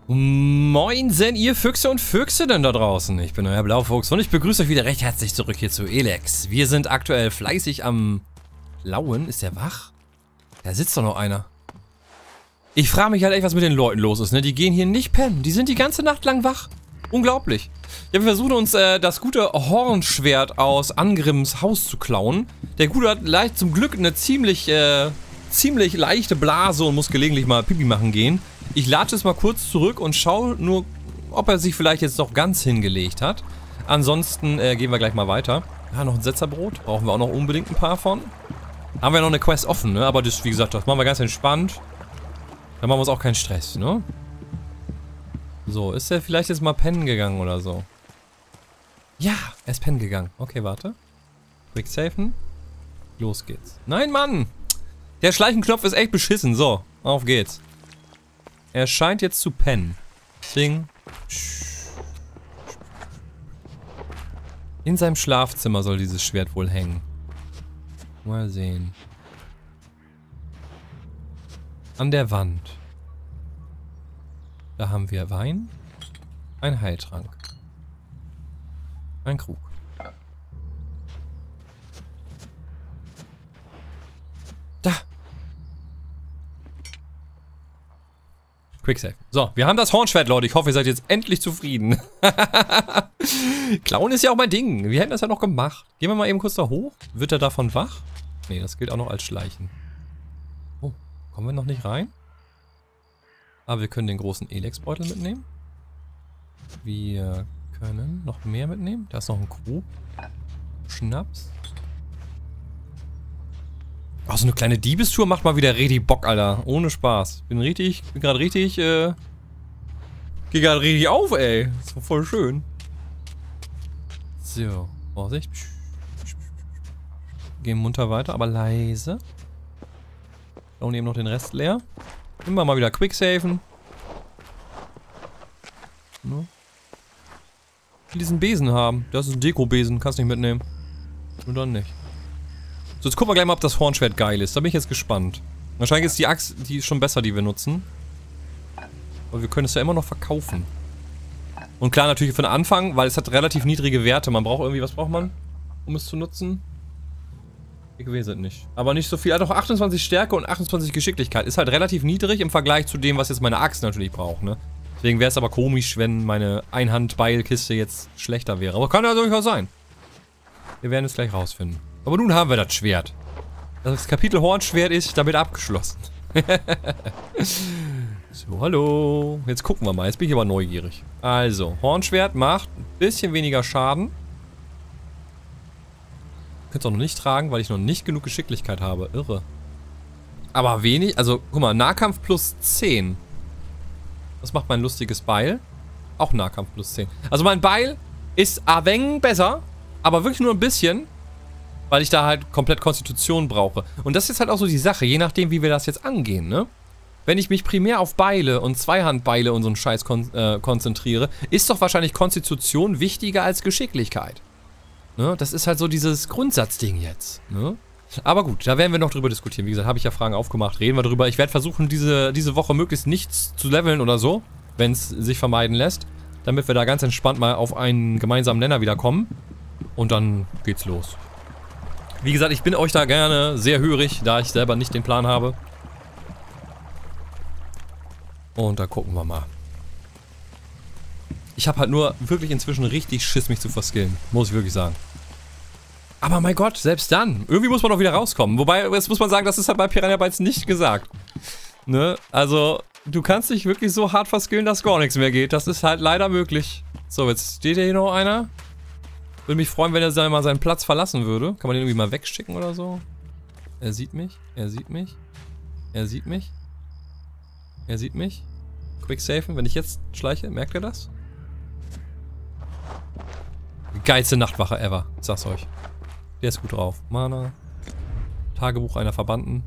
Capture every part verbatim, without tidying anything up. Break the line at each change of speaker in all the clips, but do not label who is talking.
Moinsen, ihr Füchse und Füchsinnen da draußen. Ich bin euer Blaufuchs und ich begrüße euch wieder recht herzlich zurück hier zu Elex. Wir sind aktuell fleißig am Lauen. Ist der wach? Da sitzt doch noch einer. Ich frage mich halt echt, was mit den Leuten los ist, ne? Die gehen hier nicht pennen. Die sind die ganze Nacht lang wach. Unglaublich. Ja, wir versuchen uns äh, das gute Hornschwert aus Angrims Haus zu klauen. Der Gute hat leicht zum Glück eine ziemlich, äh, ziemlich leichte Blase und muss gelegentlich mal Pipi machen gehen. Ich lade es mal kurz zurück und schaue nur, ob er sich vielleicht jetzt noch ganz hingelegt hat. Ansonsten äh, gehen wir gleich mal weiter. Ja, noch ein Setzerbrot. Brauchen wir auch noch unbedingt ein paar von. Haben wir noch eine Quest offen, ne? Aber das, wie gesagt, das machen wir ganz entspannt. Dann machen wir uns auch keinen Stress, ne? So, ist er vielleicht jetzt mal pennen gegangen oder so? Ja, er ist pennen gegangen. Okay, warte. Quick safen. Los geht's. Nein, Mann! Der Schleichenknopf ist echt beschissen. So, auf geht's. Er scheint jetzt zu pennen. Deswegen. In seinem Schlafzimmer soll dieses Schwert wohl hängen. Mal sehen. An der Wand. Da haben wir Wein. Ein Heiltrank. Ein Krug. Da. Quicksave. So, wir haben das Hornschwert, Leute. Ich hoffe, ihr seid jetzt endlich zufrieden. Klauen ist ja auch mein Ding. Wir hätten das ja noch gemacht. Gehen wir mal eben kurz da hoch. Wird er davon wach? Nee, das gilt auch noch als Schleichen. Oh, kommen wir noch nicht rein? Aber wir können den großen Elex-Beutel mitnehmen. Wir können noch mehr mitnehmen. Da ist noch ein Krug. Schnaps. Oh, so eine kleine Diebestour macht mal wieder richtig Bock, Alter. Ohne Spaß. Bin richtig, bin gerade richtig, äh... Geh gerade richtig auf, ey. Ist doch voll schön. So, Vorsicht. Gehen munter weiter, aber leise. Und eben noch den Rest leer. Immer mal wieder quicksafen. No. Ich will diesen Besen haben. Das ist ein Deko-Besen. Kannst nicht mitnehmen. Nur dann nicht. So, jetzt gucken wir gleich mal, ob das Hornschwert geil ist. Da bin ich jetzt gespannt. Wahrscheinlich ist die Axt, die ist schon besser, die wir nutzen. Aber wir können es ja immer noch verkaufen. Und klar, natürlich für den Anfang, weil es hat relativ niedrige Werte. Man braucht irgendwie, was braucht man, um es zu nutzen? Ich weiß es nicht. Aber nicht so viel. Er hat auch achtundzwanzig Stärke und achtundzwanzig Geschicklichkeit. Ist halt relativ niedrig im Vergleich zu dem, was jetzt meine Axt natürlich braucht, ne? Deswegen wäre es aber komisch, wenn meine Einhand-Beilkiste jetzt schlechter wäre. Aber kann ja durchaus sein. Wir werden es gleich rausfinden. Aber nun haben wir das Schwert. Das Kapitel Hornschwert ist damit abgeschlossen. So, hallo. Jetzt gucken wir mal. Jetzt bin ich aber neugierig. Also, Hornschwert macht ein bisschen weniger Schaden. Ich könnte es auch noch nicht tragen, weil ich noch nicht genug Geschicklichkeit habe. Irre. Aber wenig. Also, guck mal. Nahkampf plus zehn. Das macht mein lustiges Beil. Auch Nahkampf plus zehn. Also, mein Beil ist ein wenig besser. Aber wirklich nur ein bisschen. Weil ich da halt komplett Konstitution brauche. Und das ist halt auch so die Sache, je nachdem, wie wir das jetzt angehen, ne? Wenn ich mich primär auf Beile und Zweihandbeile und so einen Scheiß kon äh, konzentriere, ist doch wahrscheinlich Konstitution wichtiger als Geschicklichkeit. Ne? Das ist halt so dieses Grundsatzding jetzt, ne? Aber gut, da werden wir noch drüber diskutieren. Wie gesagt, habe ich ja Fragen aufgemacht, reden wir drüber. Ich werde versuchen, diese, diese Woche möglichst nichts zu leveln oder so, wenn es sich vermeiden lässt. Damit wir da ganz entspannt mal auf einen gemeinsamen Nenner wieder kommen. Und dann geht's los. Wie gesagt, ich bin euch da gerne sehr hörig, da ich selber nicht den Plan habe. Und da gucken wir mal. Ich habe halt nur wirklich inzwischen richtig Schiss, mich zu verskillen. Muss ich wirklich sagen. Aber mein Gott, selbst dann. Irgendwie muss man doch wieder rauskommen. Wobei, jetzt muss man sagen, das ist halt bei Piranha Bytes nicht gesagt. Ne? Also, du kannst dich wirklich so hart verskillen, dass gar nichts mehr geht. Das ist halt leider möglich. So, jetzt steht hier noch einer. Würde mich freuen, wenn er mal seinen Platz verlassen würde. Kann man den irgendwie mal wegschicken oder so? Er sieht mich. Er sieht mich. Er sieht mich. Er sieht mich. Quicksafen. Wenn ich jetzt schleiche, merkt er das? Die geilste Nachtwache ever. Ich sag's euch. Der ist gut drauf. Mana. Tagebuch einer Verbannten.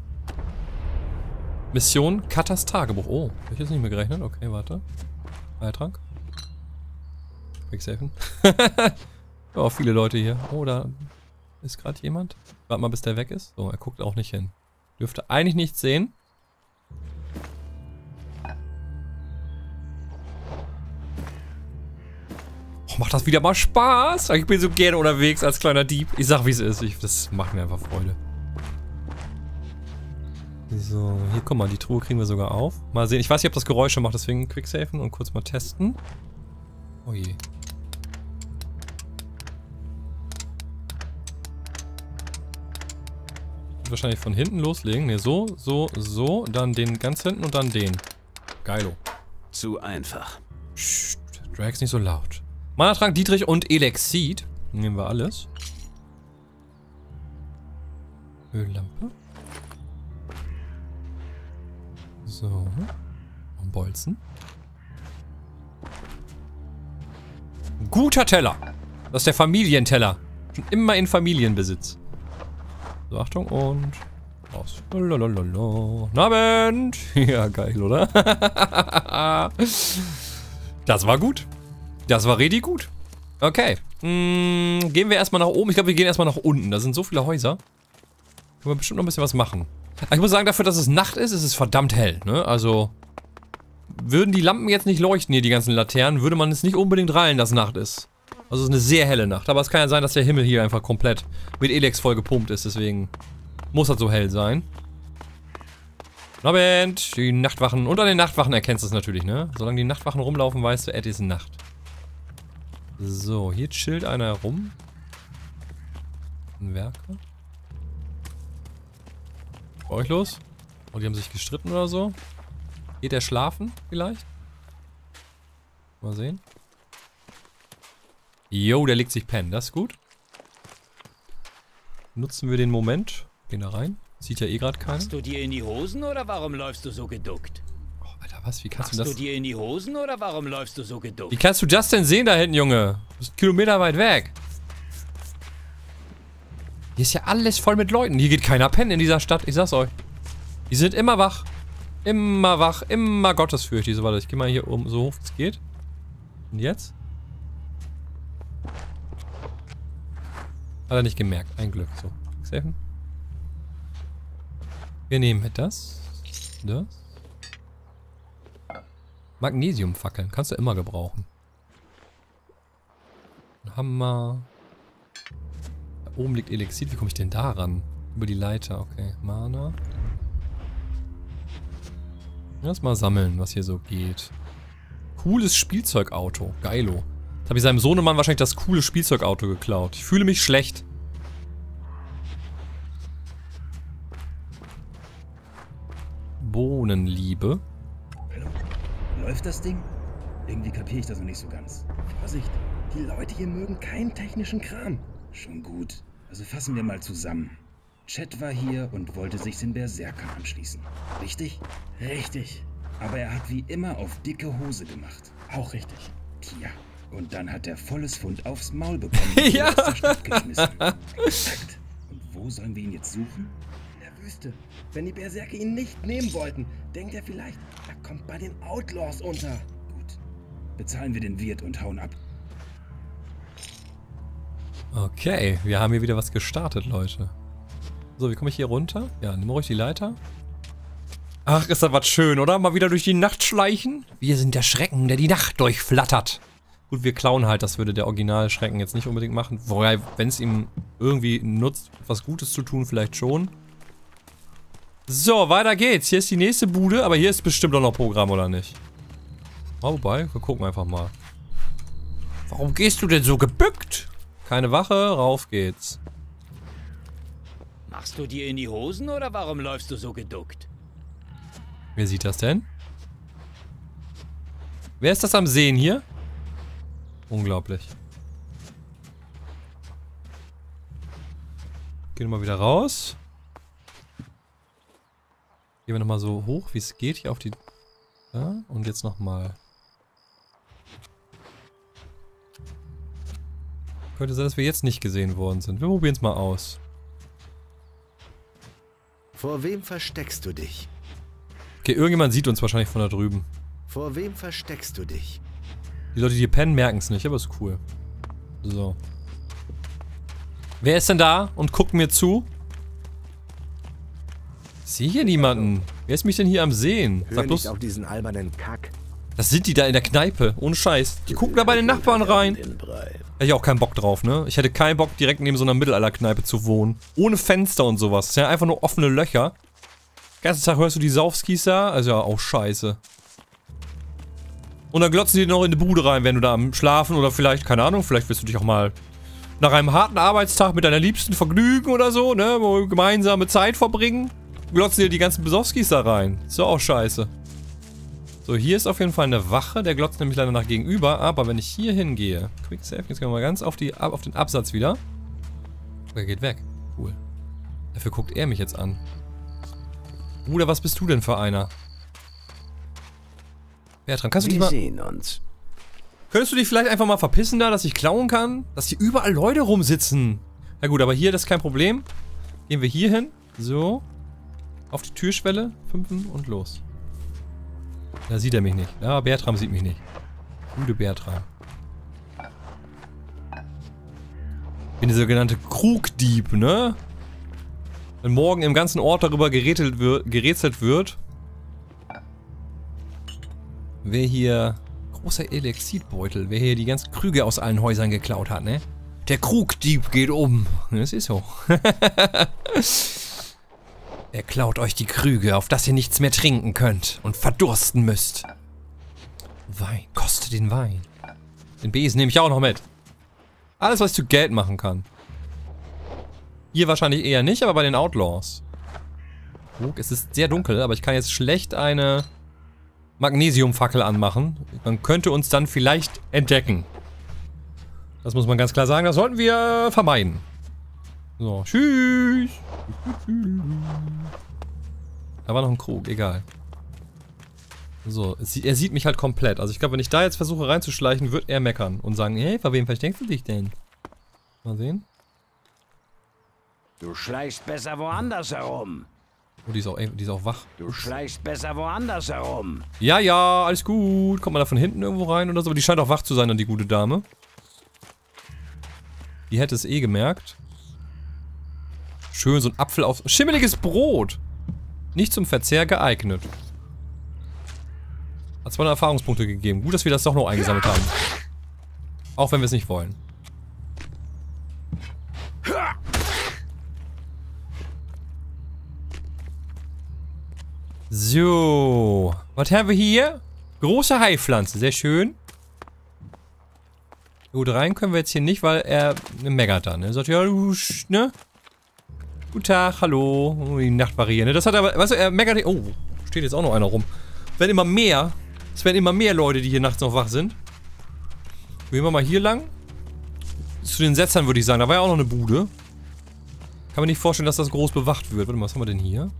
Mission Katas Tagebuch. Oh, hab ich jetzt nicht mehr gerechnet. Okay, warte. Heiltrank. Quicksafen. Oh, viele Leute hier. Oh, da ist gerade jemand. Warte mal, bis der weg ist. So, er guckt auch nicht hin. Dürfte eigentlich nichts sehen. Och, macht das wieder mal Spaß. Ich bin so gerne unterwegs als kleiner Dieb. Ich sag, wie es ist. Ich, das macht mir einfach Freude. So, hier, guck mal, die Truhe kriegen wir sogar auf. Mal sehen. Ich weiß nicht, ob das Geräusche macht, deswegen quicksafen und kurz mal testen. Oh je. Wahrscheinlich von hinten loslegen. Ne, so, so, so. Dann den ganz hinten und dann den. Geilo.
Zu einfach.
Psst, Drags nicht so laut. Mana-Trank, Dietrich und Elexid. Nehmen wir alles. Öllampe. So. Und Bolzen. Guter Teller. Das ist der Familienteller. Schon immer in Familienbesitz. So, Achtung und raus. Lalalala. Guten Abend. Ja, geil, oder? Das war gut. Das war richtig gut. Okay. Hm, gehen wir erstmal nach oben. Ich glaube, wir gehen erstmal nach unten. Da sind so viele Häuser. Können wir bestimmt noch ein bisschen was machen. Aber ich muss sagen, dafür, dass es Nacht ist, ist es verdammt hell, ne? Also, würden die Lampen jetzt nicht leuchten hier, die ganzen Laternen, würde man es nicht unbedingt rallen, dass Nacht ist. Also, es ist eine sehr helle Nacht. Aber es kann ja sein, dass der Himmel hier einfach komplett mit Elex voll gepumpt ist. Deswegen muss das so hell sein. Guten Abend. Die Nachtwachen. Und an den Nachtwachen erkennst du es natürlich, ne? Solange die Nachtwachen rumlaufen, weißt du, es ist Nacht. So, hier chillt einer herum. Ein Werker. Bei euch los? Oh, die haben sich gestritten oder so. Geht er schlafen vielleicht? Mal sehen. Jo, der legt sich pennen. Das ist gut. Nutzen wir den Moment. Gehen da rein. Sieht ja eh gerade keiner.
Machst du dir in die Hosen oder warum läufst du so geduckt?
Oh, Alter, was? Wie kannst
Machst
du das...
du dir in die Hosen oder warum läufst du so geduckt?
Wie kannst du das denn sehen da hinten, Junge? Du bist Kilometer weit weg. Hier ist ja alles voll mit Leuten. Hier geht keiner pennen in dieser Stadt. Ich sag's euch. Die sind immer wach. Immer wach. Immer gottesfürchtig. So, warte, ich geh mal hier oben so hoch, wie es geht. Und jetzt? Hat er nicht gemerkt. Ein Glück. So. Safen. Wir nehmen mit das. Das. Magnesiumfackeln. Kannst du immer gebrauchen. Ein Hammer. Da oben liegt Elixir. Wie komme ich denn da ran? Über die Leiter. Okay. Mana. Lass mal sammeln, was hier so geht. Cooles Spielzeugauto. Geilo. Jetzt habe ich seinem Sohnemann wahrscheinlich das coole Spielzeugauto geklaut. Ich fühle mich schlecht. Bohnenliebe.
Hallo? Läuft das Ding? Irgendwie kapiere ich das noch nicht so ganz. Vorsicht, die Leute hier mögen keinen technischen Kram. Schon gut. Also fassen wir mal zusammen. Chet war hier und wollte sich den Berserkern anschließen. Richtig? Richtig. Aber er hat wie immer auf dicke Hose gemacht. Auch richtig. Tja. Und dann hat er volles Pfund aufs Maul bekommen und
Ja.
aus der Stadt geschmissen. Exakt. Und wo sollen wir ihn jetzt suchen? In der Wüste. Wenn die Berserker ihn nicht nehmen wollten, denkt er vielleicht, er kommt bei den Outlaws unter. Gut. Bezahlen wir den Wirt und hauen ab.
Okay, wir haben hier wieder was gestartet, Leute. So, wie komme ich hier runter? Ja, nimm ruhig die Leiter. Ach, ist das was schön, oder? Mal wieder durch die Nacht schleichen. Wir sind der Schrecken, der die Nacht durchflattert. Gut, wir klauen halt, das würde der Original-Schrecken jetzt nicht unbedingt machen. Wobei, wenn es ihm irgendwie nutzt, was Gutes zu tun, vielleicht schon. So, weiter geht's. Hier ist die nächste Bude, aber hier ist bestimmt auch noch Programm, oder nicht? Oh, wobei, wir gucken einfach mal. Warum gehst du denn so gebückt? Keine Wache, rauf geht's.
Machst du dir in die Hosen oder warum läufst du so geduckt?
Wer sieht das denn? Wer ist das am Sehen hier? Unglaublich. Gehen wir mal wieder raus. Gehen wir nochmal so hoch, wie es geht, hier auf die... Ja, und jetzt nochmal. Könnte sein, dass wir jetzt nicht gesehen worden sind. Wir probieren es mal aus.
Vor wem versteckst du dich?
Okay, irgendjemand sieht uns wahrscheinlich von da drüben.
Vor wem versteckst du dich?
Die Leute, die hier pennen, merken es nicht, aber ist cool. So. Wer ist denn da und guckt mir zu? Ich sehe hier niemanden. Wer ist mich denn hier am Sehen?
Hör
Sag
nicht
bloß.
auf diesen albernen Kack.
Das sind die da in der Kneipe. Ohne Scheiß. Die gucken da bei den Nachbarn rein. Hätte ich auch keinen Bock drauf, ne? Ich hätte keinen Bock, direkt neben so einer Mittelalterkneipe zu wohnen. Ohne Fenster und sowas. Das sind ja einfach nur offene Löcher. Den ganzen Tag hörst du die Saufskis da. Also ja, auch scheiße. Und dann glotzen die noch in die Bude rein, wenn du da am Schlafen oder vielleicht, keine Ahnung, vielleicht willst du dich auch mal nach einem harten Arbeitstag mit deiner Liebsten vergnügen oder so, ne? Wo wir gemeinsame Zeit verbringen. Glotzen dir die ganzen Besowskis da rein. Ist doch auch scheiße. So, hier ist auf jeden Fall eine Wache. Der glotzt nämlich leider nach gegenüber. Aber wenn ich hier hingehe. Quick Save. Jetzt gehen wir mal ganz auf, die, auf den Absatz wieder. Er geht weg. Cool. Dafür guckt er mich jetzt an. Bruder, was bist du denn für einer? Bertram, kannst du dich mal...
Wir sehen uns.
Könntest du dich vielleicht einfach mal verpissen da, dass ich klauen kann? Dass hier überall Leute rumsitzen. Na gut, aber hier, das ist kein Problem. Gehen wir hier hin. So. Auf die Türschwelle. Fünfen und los. Da sieht er mich nicht. Ja, Bertram sieht mich nicht. Gute Bertram. Ich bin der sogenannte Krugdieb, ne? Wenn morgen im ganzen Ort darüber gerätselt wird, gerätselt wird, wer hier... Großer Elexitbeutel, wer hier die ganzen Krüge aus allen Häusern geklaut hat, ne? Der Krugdieb geht um. Das ist so. Er klaut euch die Krüge, auf dass ihr nichts mehr trinken könnt und verdursten müsst. Wein, kostet den Wein. Den Besen nehme ich auch noch mit. Alles, was ich zu Geld machen kann. Hier wahrscheinlich eher nicht, aber bei den Outlaws. Oh, es ist sehr dunkel, aber ich kann jetzt schlecht eine Magnesiumfackel anmachen. Man könnte uns dann vielleicht entdecken. Das muss man ganz klar sagen, das sollten wir vermeiden. So, tschüss. Da war noch ein Krug, egal. So, er sieht mich halt komplett. Also ich glaube, wenn ich da jetzt versuche reinzuschleichen, wird er meckern und sagen, hey, vor wem versteckst du dich denn? Mal sehen.
Du schleichst besser woanders herum.
Oh, die ist auch, die ist auch wach.
Du schleichst besser woanders herum.
Ja, ja, alles gut. Kommt man da von hinten irgendwo rein oder so? Aber die scheint auch wach zu sein, dann die gute Dame. Die hätte es eh gemerkt. Schön, so ein Apfel auf... Schimmeliges Brot! Nicht zum Verzehr geeignet. Hat zwei Erfahrungspunkte gegeben. Gut, dass wir das doch noch eingesammelt haben. Auch wenn wir es nicht wollen. So. Was haben wir hier? Große Haipflanze. Sehr schön. Gut, rein können wir jetzt hier nicht, weil er meckert dann. Er sagt, ja, du, ne? Guten Tag, hallo. Oh, die Nachtbarriere, ne? Das hat aber, weißt du, er meckert. Oh, steht jetzt auch noch einer rum. Es werden immer mehr. Es werden immer mehr Leute, die hier nachts noch wach sind. Gehen wir mal hier lang. Zu den Setzern würde ich sagen. Da war ja auch noch eine Bude. Kann man nicht vorstellen, dass das groß bewacht wird. Warte mal, was haben wir denn hier?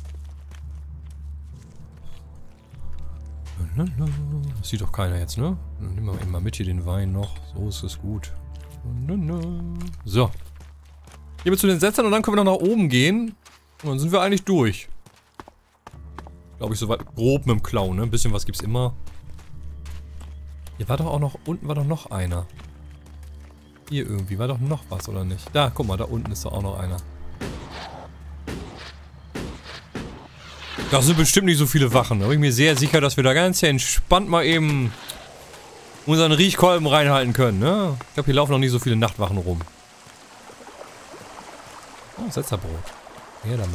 Das sieht doch keiner jetzt, ne? Nehmen wir mal mit hier den Wein noch. So ist es gut. So. Gehen wir zu den Setzern und dann können wir noch nach oben gehen. Und dann sind wir eigentlich durch. Glaube ich, soweit grob mit dem Klauen, ne? Ein bisschen was gibt's immer. Hier war doch auch noch, unten war doch noch einer. Hier irgendwie, war doch noch was, oder nicht? Da, guck mal, da unten ist doch auch noch einer. Das sind bestimmt nicht so viele Wachen. Da bin ich mir sehr sicher, dass wir da ganz entspannt mal eben unseren Riechkolben reinhalten können, ne? Ich glaube, hier laufen noch nicht so viele Nachtwachen rum. Oh, Setzerbrot. Her damit.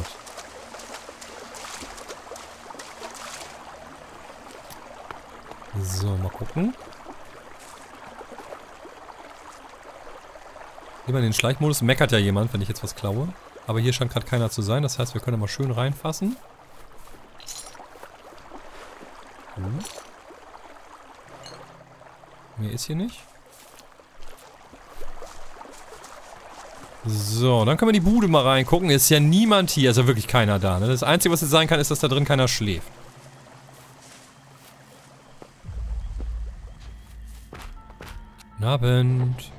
So, mal gucken. Immer in den Schleichmodus. Meckert ja jemand, wenn ich jetzt was klaue. Aber hier scheint gerade keiner zu sein. Das heißt, wir können mal schön reinfassen. Hm. Mehr ist hier nicht. So, dann können wir in die Bude mal reingucken. Ist ja niemand hier. Ist ja wirklich keiner da. Ne? Das Einzige, was jetzt sein kann, ist, dass da drin keiner schläft. Guten Abend.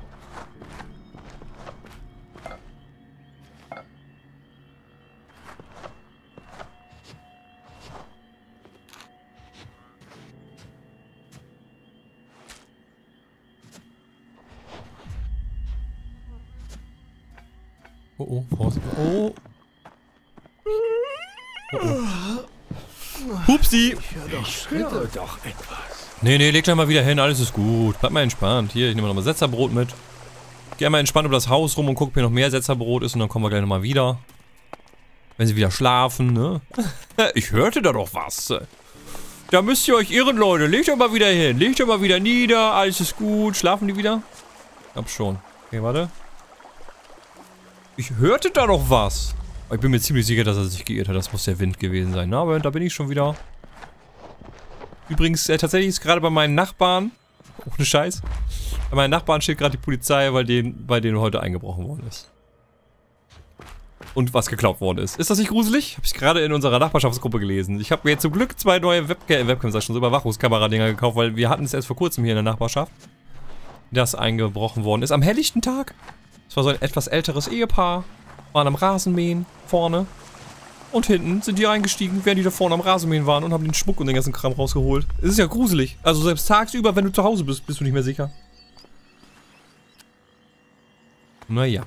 Oh, oh, Vorsicht. Oh. Oh, oh. Hupsi!
Ich höre doch etwas.
Nee, nee, legt euch mal wieder hin, alles ist gut. Bleibt mal entspannt. Hier, ich nehme nochmal Setzerbrot mit. Geh mal entspannt um das Haus rum und guck, ob hier noch mehr Setzerbrot ist und dann kommen wir gleich nochmal wieder. Wenn sie wieder schlafen, ne? Ich hörte da doch was. Da müsst ihr euch irren, Leute. Legt euch mal wieder hin. Legt euch mal wieder nieder. Alles ist gut. Schlafen die wieder? Ich glaub schon. Okay, warte. Ich hörte da doch was. Ich bin mir ziemlich sicher, dass er sich geirrt hat. Das muss der Wind gewesen sein. Na, aber da bin ich schon wieder. Übrigens, äh, tatsächlich ist gerade bei meinen Nachbarn, ohne Scheiß, bei meinen Nachbarn steht gerade die Polizei, weil denen, bei denen heute eingebrochen worden ist. Und was geklaut worden ist. Ist das nicht gruselig? Habe ich gerade in unserer Nachbarschaftsgruppe gelesen. Ich habe mir jetzt zum Glück zwei neue Webcam, Webcams, schon so Überwachungskamera-Dinger gekauft, weil wir hatten es erst vor kurzem hier in der Nachbarschaft, das eingebrochen worden ist. Am helllichten Tag. Es war so ein etwas älteres Ehepaar, waren am Rasenmähen vorne. Und hinten sind die reingestiegen, während die da vorne am Rasenmähen waren und haben den Schmuck und den ganzen Kram rausgeholt. Es ist ja gruselig. Also selbst tagsüber, wenn du zu Hause bist, bist du nicht mehr sicher. Naja.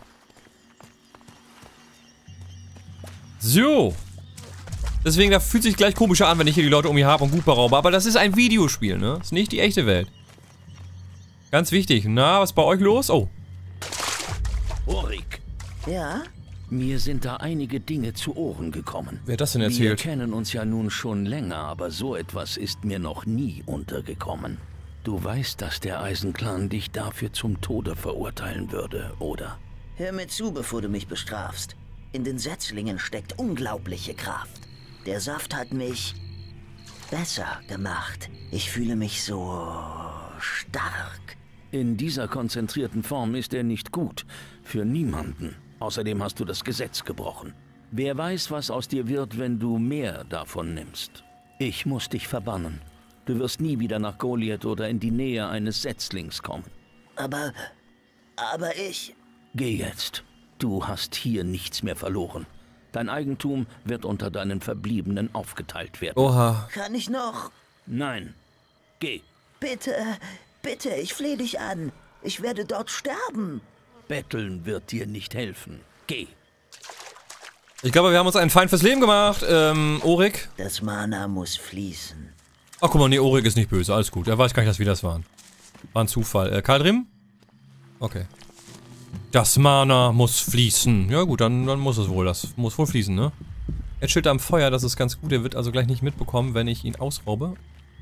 So. Deswegen, da fühlt sich gleich komischer an, wenn ich hier die Leute um mich habe und gut beraube. Aber das ist ein Videospiel, ne? Das ist nicht die echte Welt. Ganz wichtig. Na, was ist bei euch los? Oh.
Ulrich.
Ja?
Mir sind da einige Dinge zu Ohren gekommen.
Wer hat das denn
Wir
erzählt?
kennen uns ja nun schon länger, aber so etwas ist mir noch nie untergekommen. Du weißt, dass der Eisenclan dich dafür zum Tode verurteilen würde, oder?
Hör mir zu, bevor du mich bestrafst. In den Setzlingen steckt unglaubliche Kraft. Der Saft hat mich besser gemacht. Ich fühle mich so stark.
In dieser konzentrierten Form ist er nicht gut. Für niemanden. Außerdem hast du das Gesetz gebrochen. Wer weiß, was aus dir wird, wenn du mehr davon nimmst. Ich muss dich verbannen. Du wirst nie wieder nach Goliath oder in die Nähe eines Setzlings kommen.
Aber... aber ich...
Geh jetzt. Du hast hier nichts mehr verloren. Dein Eigentum wird unter deinen Verbliebenen aufgeteilt werden.
Oha.
Kann ich noch...
Nein. Geh.
Bitte, bitte, ich flehe dich an. Ich werde dort sterben.
Betteln wird dir nicht helfen. Geh.
Ich glaube, wir haben uns einen Feind fürs Leben gemacht. Ähm, Orik.
Das Mana muss fließen.
Ach, guck mal, nee, Orik ist nicht böse. Alles gut. Er weiß gar nicht, dass wir das waren. War ein Zufall. Äh, Kaldrim? Okay. Das Mana muss fließen. Ja gut, dann, dann muss es wohl. Das muss wohl fließen, ne? Er chillt am Feuer, das ist ganz gut. Er wird also gleich nicht mitbekommen, wenn ich ihn ausraube.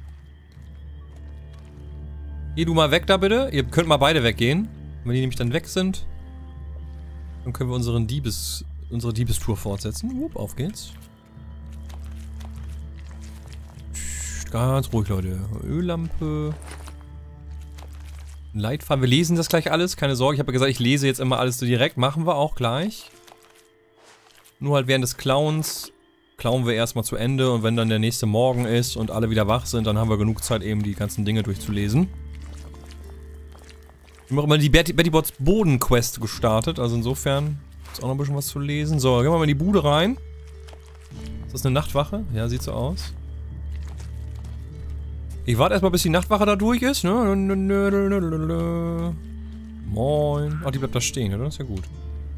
Geh du mal weg da bitte. Ihr könnt mal beide weggehen. Wenn die nämlich dann weg sind, dann können wir unseren Diebes, unsere Diebestour fortsetzen. Upp, auf geht's. Ganz ruhig, Leute. Öllampe. Leitfaden. Wir lesen das gleich alles. Keine Sorge, ich habe ja gesagt, ich lese jetzt immer alles so direkt. Machen wir auch gleich. Nur halt während des Clowns klauen wir erstmal zu Ende. Und wenn dann der nächste Morgen ist und alle wieder wach sind, dann haben wir genug Zeit, eben die ganzen Dinge durchzulesen. Ich habe auch immer die Betty, Betty Bots Boden-Quest gestartet. Also insofern ist auch noch ein bisschen was zu lesen. So, gehen wir mal in die Bude rein. Ist das eine Nachtwache? Ja, sieht so aus. Ich warte erstmal, bis die Nachtwache da durch ist. Moin. Ach, die bleibt da stehen, oder? Das ist ja gut.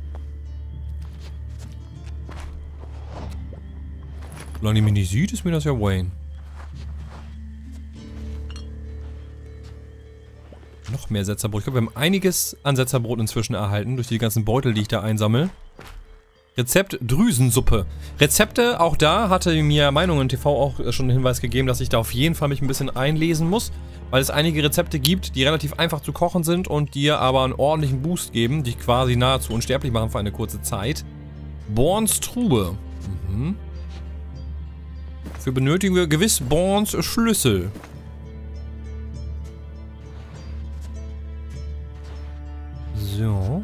Solange die mich nicht sieht, ist mir das ja Wayne. Noch mehr Setzerbrot. Ich glaube, wir haben einiges an Setzerbrot inzwischen erhalten, durch die ganzen Beutel, die ich da einsammle. Rezept Drüsensuppe. Rezepte, auch da hatte mir Meinungen T V auch schon einen Hinweis gegeben, dass ich da auf jeden Fall mich ein bisschen einlesen muss, weil es einige Rezepte gibt, die relativ einfach zu kochen sind und dir aber einen ordentlichen Boost geben, die quasi nahezu unsterblich machen für eine kurze Zeit. Borns Trube. Mhm. Dafür benötigen wir gewiss Borns Schlüssel. So.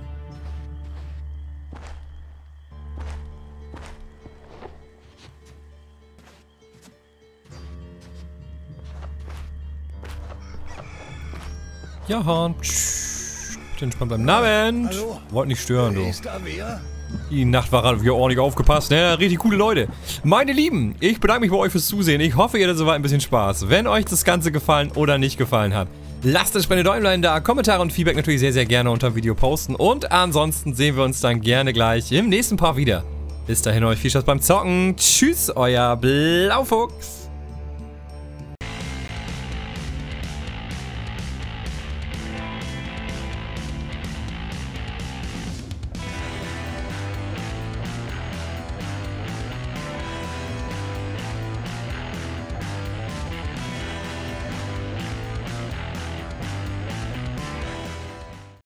Ja, Hahn. Psst. Bitte entspannt bleiben. Abend.
Hallo?
Wollt nicht stören, du.
Ist da wer?
Die Nachtwache hat hier ordentlich aufgepasst, ne? Richtig coole Leute. Meine Lieben, ich bedanke mich bei euch fürs Zusehen. Ich hoffe, ihr hattet soweit ein bisschen Spaß. Wenn euch das Ganze gefallen oder nicht gefallen hat, lasst es bei den Däumlein da. Kommentare und Feedback natürlich sehr, sehr gerne unter dem Video posten. Und ansonsten sehen wir uns dann gerne gleich im nächsten Part wieder. Bis dahin euch viel Spaß beim Zocken. Tschüss, euer Blaufuchs.